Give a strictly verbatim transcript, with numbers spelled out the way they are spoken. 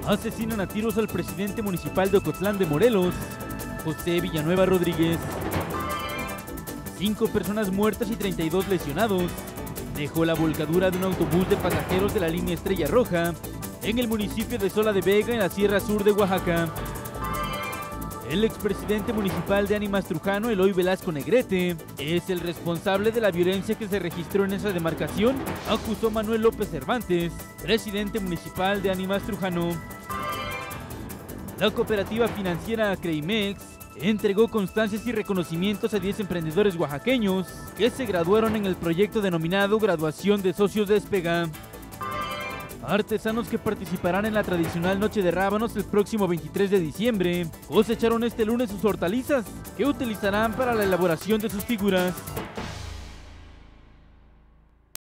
Asesinan a tiros al presidente municipal de Ocotlán de Morelos, José Villanueva Rodríguez. Cinco personas muertas y treinta y dos lesionados dejó la volcadura de un autobús de pasajeros de la línea Estrella Roja en el municipio de Sola de Vega, en la Sierra Sur de Oaxaca. El expresidente municipal de Ánimas Trujano, Eloy Velasco Negrete, es el responsable de la violencia que se registró en esa demarcación, acusó Manuel López Cervantes, presidente municipal de Ánimas Trujano. La cooperativa financiera Creimex entregó constancias y reconocimientos a diez emprendedores oaxaqueños que se graduaron en el proyecto denominado Graduación de Socios Despega. Artesanos que participarán en la tradicional Noche de Rábanos el próximo veintitrés de diciembre cosecharon este lunes sus hortalizas que utilizarán para la elaboración de sus figuras.